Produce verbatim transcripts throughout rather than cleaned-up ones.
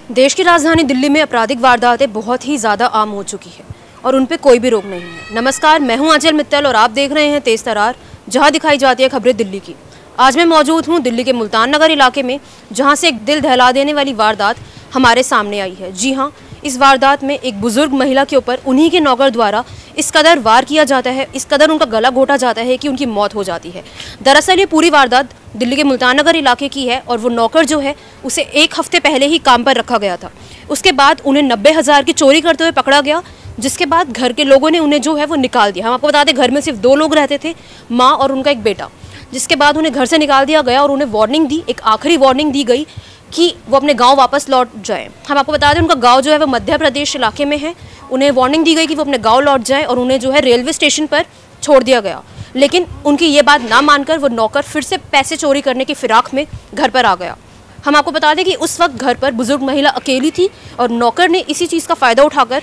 देश की राजधानी दिल्ली में आपराधिक वारदातें बहुत ही ज़्यादा आम हो चुकी है और उन पे कोई भी रोक नहीं है। नमस्कार, मैं हूं आंचल मित्तल और आप देख रहे हैं तेज तरार, जहां दिखाई जाती है खबरें दिल्ली की। आज मैं मौजूद हूं दिल्ली के मुल्तान नगर इलाके में, जहां से एक दिल दहला देने वाली वारदात हमारे सामने आई है। जी हाँ, इस वारदात में एक बुजुर्ग महिला के ऊपर उन्हीं के नौकर द्वारा इस कदर वार किया जाता है, इस कदर उनका गला घोटा जाता है कि उनकी मौत हो जाती है। दरअसल ये पूरी वारदात दिल्ली के मुल्तान नगर इलाके की है और वो नौकर जो है उसे एक हफ्ते पहले ही काम पर रखा गया था। उसके बाद उन्हें नब्बे हज़ार की चोरी करते हुए पकड़ा गया, जिसके बाद घर के लोगों ने उन्हें जो है वो निकाल दिया। हम आपको बता दें, घर में सिर्फ दो लोग रहते थे, माँ और उनका एक बेटा, जिसके बाद उन्हें घर से निकाल दिया गया और उन्हें वार्निंग दी, एक आखिरी वार्निंग दी गई कि वो अपने गांव वापस लौट जाएं। हम आपको बता दें, उनका गांव जो है वो मध्य प्रदेश इलाके में है। उन्हें वार्निंग दी गई कि वो अपने गांव लौट जाएं और उन्हें जो है रेलवे स्टेशन पर छोड़ दिया गया। लेकिन उनकी ये बात ना मानकर वो नौकर फिर से पैसे चोरी करने की फिराक में घर पर आ गया। हम आपको बता दें कि उस वक्त घर पर बुजुर्ग महिला अकेली थी और नौकर ने इसी चीज़ का फ़ायदा उठाकर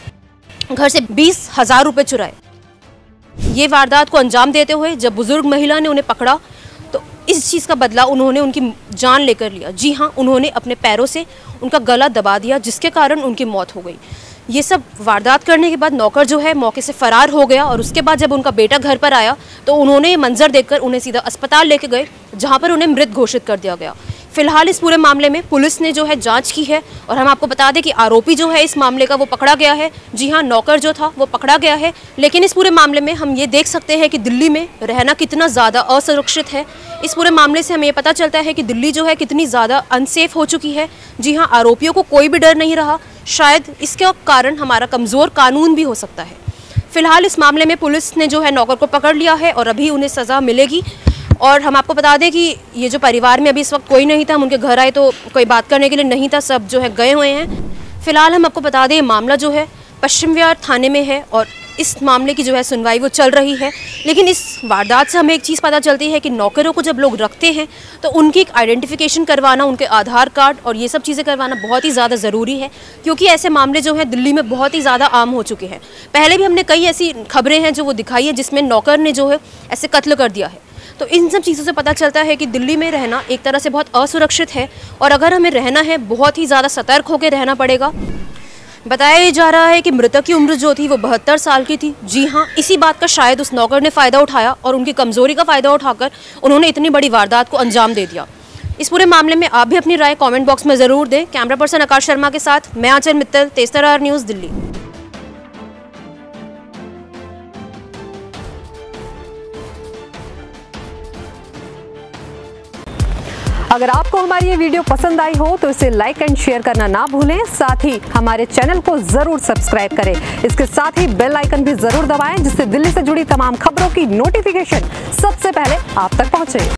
घर से बीस हज़ार रुपये चुराए। ये वारदात को अंजाम देते हुए जब बुजुर्ग महिला ने उन्हें पकड़ा तो इस चीज़ का बदला उन्होंने उनकी जान लेकर लिया। जी हाँ, उन्होंने अपने पैरों से उनका गला दबा दिया, जिसके कारण उनकी मौत हो गई। ये सब वारदात करने के बाद नौकर जो है मौके से फरार हो गया और उसके बाद जब उनका बेटा घर पर आया तो उन्होंने ये मंजर देखकर उन्हें सीधा अस्पताल लेके गए, जहाँ पर उन्हें मृत घोषित कर दिया गया। फिलहाल इस पूरे मामले में पुलिस ने जो है जांच की है और हम आपको बता दें कि आरोपी जो है इस मामले का वो पकड़ा गया है। जी हाँ, नौकर जो था वो पकड़ा गया है। लेकिन इस पूरे मामले में हम ये देख सकते हैं कि दिल्ली में रहना कितना ज़्यादा असुरक्षित है। इस पूरे मामले से हमें ये पता चलता है कि दिल्ली जो है कितनी ज़्यादा अनसेफ हो चुकी है। जी हाँ, आरोपियों को कोई भी डर नहीं रहा। शायद इसके कारण हमारा कमज़ोर कानून भी हो सकता है। फिलहाल इस मामले में पुलिस ने जो है नौकर को पकड़ लिया है और अभी उन्हें सज़ा मिलेगी। और हम आपको बता दें कि ये जो परिवार में अभी इस वक्त कोई नहीं था, हम उनके घर आए तो कोई बात करने के लिए नहीं था, सब जो है गए हुए हैं। फिलहाल हम आपको बता दें, मामला जो है पश्चिम विहार थाने में है और इस मामले की जो है सुनवाई वो चल रही है। लेकिन इस वारदात से हमें एक चीज़ पता चलती है कि नौकरों को जब लोग रखते हैं तो उनकी एक आइडेंटिफिकेशन करवाना, उनके आधार कार्ड और ये सब चीज़ें करवाना बहुत ही ज़्यादा ज़रूरी है, क्योंकि ऐसे मामले जो हैं दिल्ली में बहुत ही ज़्यादा आम हो चुके हैं। पहले भी हमने कई ऐसी खबरें हैं जो वो दिखाई है जिसमें नौकर ने जो है ऐसे कत्ल कर दिया है। तो इन सब चीज़ों से पता चलता है कि दिल्ली में रहना एक तरह से बहुत असुरक्षित है और अगर हमें रहना है बहुत ही ज़्यादा सतर्क होकर रहना पड़ेगा। बताया जा रहा है कि मृतक की उम्र जो थी वो बहत्तर साल की थी। जी हाँ, इसी बात का शायद उस नौकर ने फ़ायदा उठाया और उनकी कमज़ोरी का फ़ायदा उठाकर उन्होंने इतनी बड़ी वारदात को अंजाम दे दिया। इस पूरे मामले में आप भी अपनी राय कमेंट बॉक्स में ज़रूर दें। कैमरा पर्सन आकाश शर्मा के साथ मैं आंचल मित्तल, तेज तरार न्यूज़ दिल्ली। अगर आपको हमारी ये वीडियो पसंद आई हो तो इसे लाइक एंड शेयर करना ना भूलें। साथ ही हमारे चैनल को जरूर सब्सक्राइब करें। इसके साथ ही बेल आइकन भी जरूर दबाएं, जिससे दिल्ली से जुड़ी तमाम खबरों की नोटिफिकेशन सबसे पहले आप तक पहुंचे।